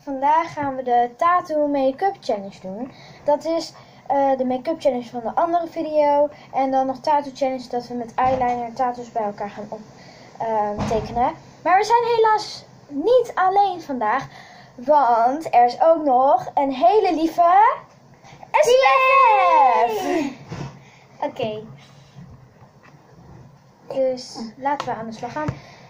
vandaag gaan we de Tattoo Make-up Challenge doen. Dat is de make-up challenge van de andere video. En dan nog Tattoo Challenge, dat we met eyeliner tattoos bij elkaar gaan optekenen. Maar we zijn helaas niet alleen vandaag. Want er is ook nog een hele lieve SLF! Oké. Dus laten we aan de slag gaan.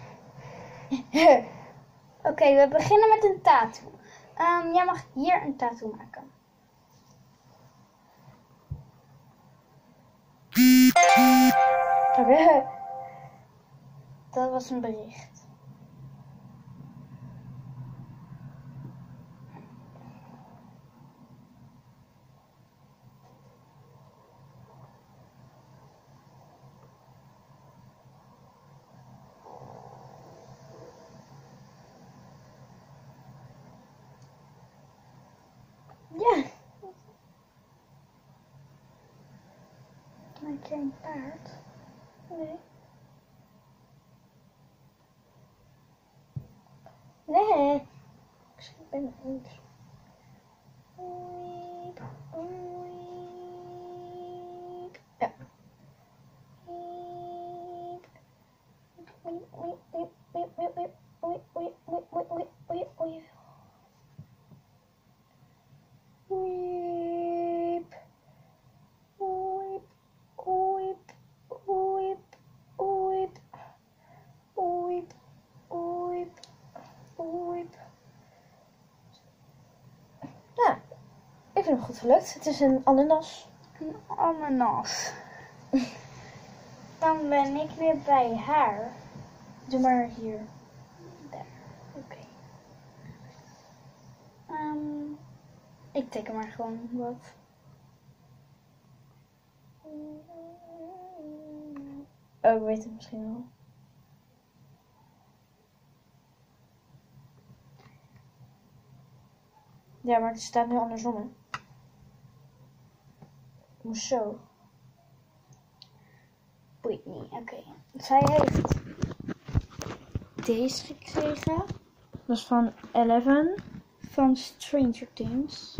Oké, we beginnen met een tattoo. Jij mag hier een tattoo maken. Oké. Dat was een bericht. Ja. Maak jij een paard? Nee. Nee. Ik ben het niet. Ja. Ja, ik vind hem goed gelukt. Het is een ananas. Een ananas. Dan ben ik weer bij haar. Doe maar hier. Daar. Oké. Ik teken maar gewoon wat. Oh, ik weet het misschien wel. Ja, maar het staat nu andersom, hè? Moest zo. Boeit niet. Oké. Zij heeft deze gekregen. Dat is van 11. Van Stranger Things.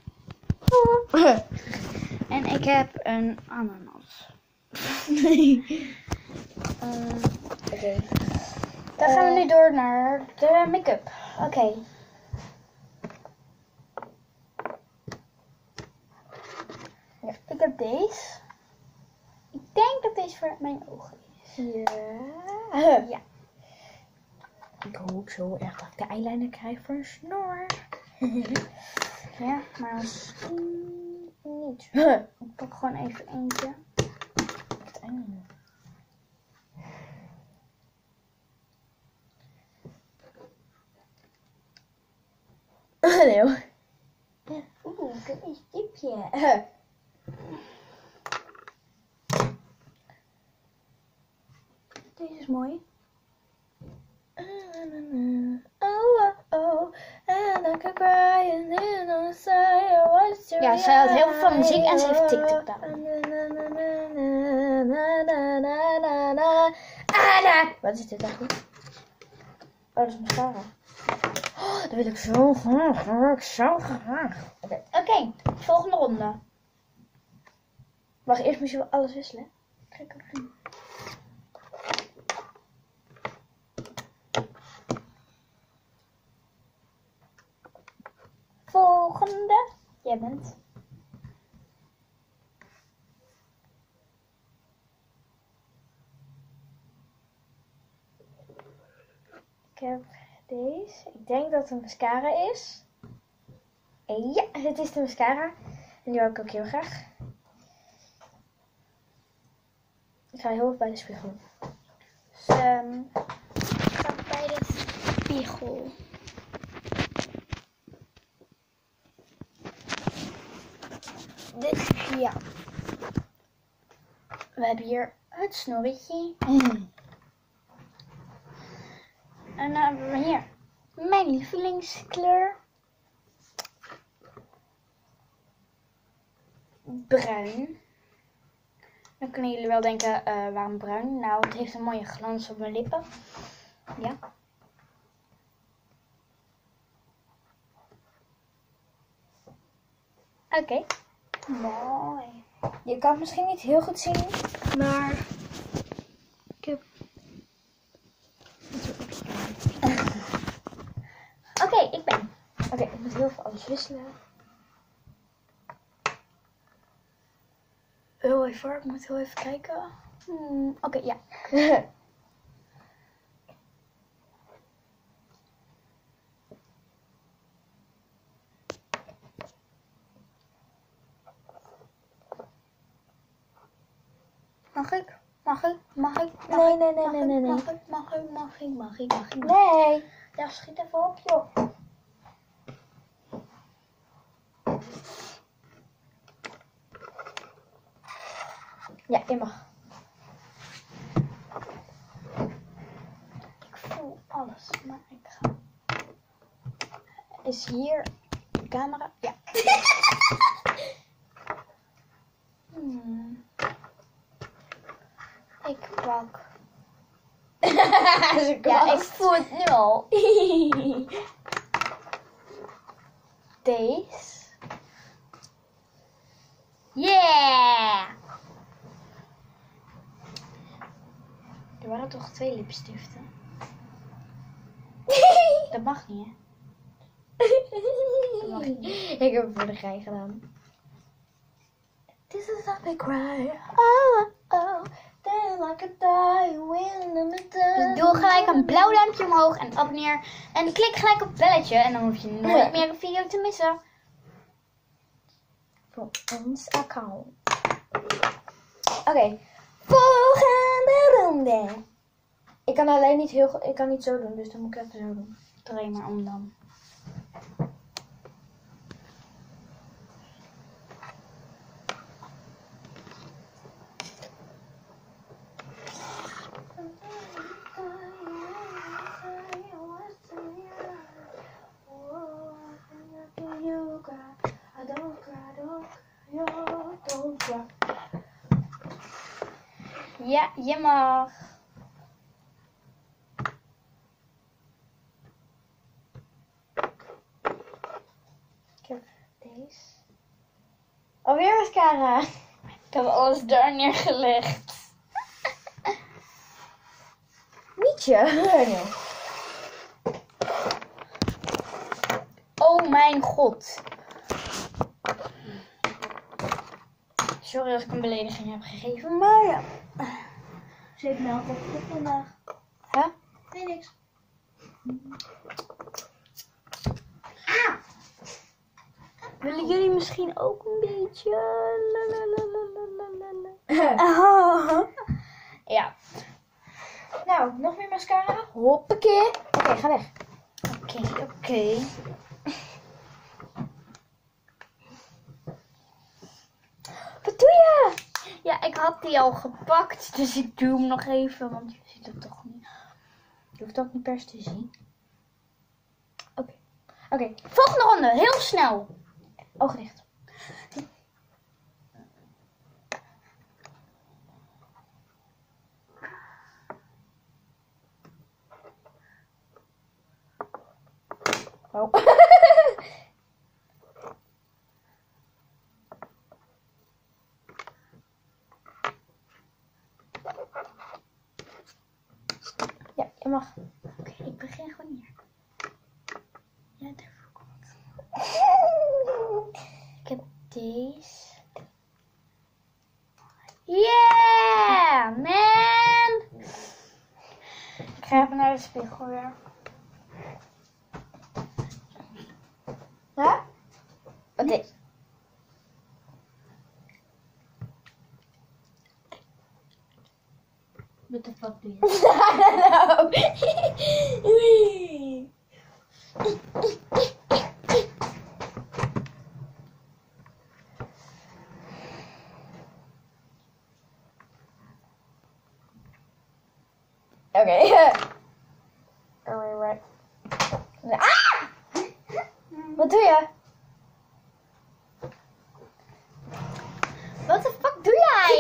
En ik heb een ananas. Nee. Oké. Dan gaan we nu door naar de make-up. Oké. Ja. Ik heb deze. Ik denk dat deze voor mijn ogen is. Ja. Ja. Ik hoop zo erg dat ik de eyeliner krijg voor een snor. Ja, maar misschien niet. Ik pak gewoon even eentje. Het eyeliner. Nee hoor. Oeh, dat is tipje. Deze is mooi. Ja, zij had heel veel van muziek en ze heeft TikTok gedaan. Wat is dit eigenlijk? Oh, dat is mascara. Oh, dat wil ik zo graag. Dat wil ik zo graag. Oké, volgende ronde. Wacht, eerst moet je wel alles wisselen. Kijk ook doen. Volgende. Jij bent. Ik heb deze. Ik denk dat het een mascara is. En ja, het is de mascara. En die wil ik ook heel graag. Ik ga heel erg bij de spiegel. Dus, ga bij de spiegel. Dus ja. We hebben hier het snorretje. En dan hebben we hier mijn lievelingskleur. Bruin. Dan kunnen jullie wel denken, waarom bruin? Nou, het heeft een mooie glans op mijn lippen. Ja. Oké. Mooi. Je kan het misschien niet heel goed zien, maar ik heb... Oké, ik ben. Oké, ik moet heel veel alles wisselen. Heel even hoor, ik moet heel even kijken. Oké, ja. Mag ik? Nee. Mag ik? Nee. Ja, schiet even op, joh. Ja, je mag. Ik voel alles, maar ik ga... Is hier de camera? Ja. Ik pak... Ja, ik voel het nu al. Deze. Yeah! Er waren toch 2 lipstiften? Dat mag niet, hè? Dat mag niet. Ik heb het voor de gein gedaan. This is a big cry. Oh, oh, then like a die, win the Dus doe gelijk een blauw duimpje omhoog en abonneer. En klik gelijk op het belletje en dan hoef je nooit meer een video te missen. Voor ons account. Oké, volgende ronde. Ik kan alleen niet heel goed, ik kan niet zo doen, dus dan moet ik even zo doen. Draai maar om dan. Ja, je mag. Ik heb deze. Alweer mascara. Ik heb alles daar neergelegd. Mietje. Oh mijn god. Sorry als ik een belediging heb gegeven, maar ja. Zeepmelk op vandaag. Huh? Nee, niks. Willen jullie misschien ook een beetje? Oh. Ja. Nou, nog meer mascara. Hoppakee. Oké, ga weg. Oké. Wat doe je? Ja, ik had die al gepakt, dus ik doe hem nog even, want je ziet het toch niet. Je hoeft ook niet per se te zien. Oké. Volgende ronde, heel snel. Ogen dicht. Oh. Ja, je mag. Oké, ik begin gewoon hier. Ja, daarvoor komt. Ik heb deze. Yeah, man! Ik ga even naar de spiegel weer. Ja? Oké. What the fuck doe je? Hallo. Oké. Alright. Ah! Wat doe je? What the fuck doe jij?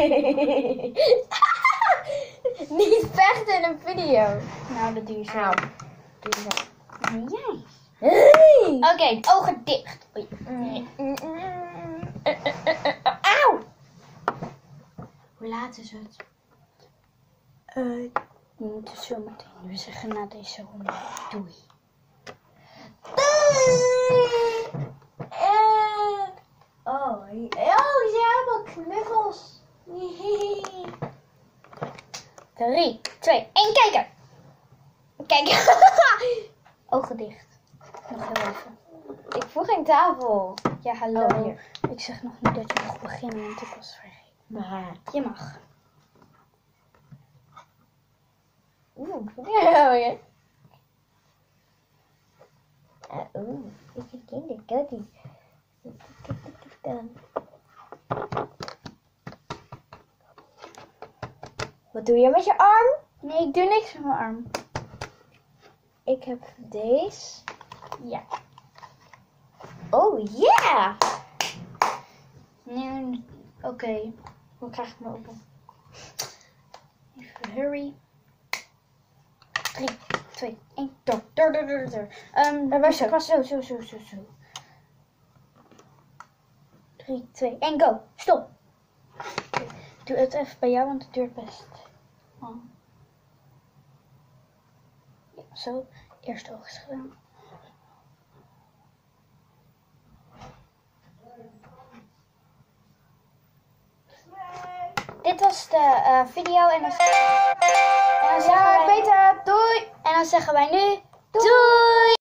Niet vechten in een video. Nou, dat doe je zo. Auw. Doe je zo. En jij? Hey. Oké, ogen dicht. Oei. Hoe laat is het? We moeten zo meteen nu zeggen na deze ronde. Doei. Oh, ja, allemaal knuffels. 3, 2, 1, kijken! Kijk. Ogen dicht. Nog heel even. Ik voel geen tafel. Ja, hallo. Oh, hier. Ik zeg nog niet dat je mag beginnen, want ik was vergeten. Maar. Je mag. Ja, ja. Ik vind kinderkuttie. Wat doe je met je arm? Nee, ik doe niks met mijn arm. Ik heb deze. Ja. Oh yeah! Nu, oké. Hoe krijg ik me open? Even hurry. 3, 2, 1, door. Waar Was zo. 3, 2, 1, go. Stop. Ik doe het even bij jou, want het duurt best lang. Ja, zo. Eerste oog is gedaan. Dit was de video en dan zeggen wij... Peter, doei! En dan zeggen wij nu... Doei!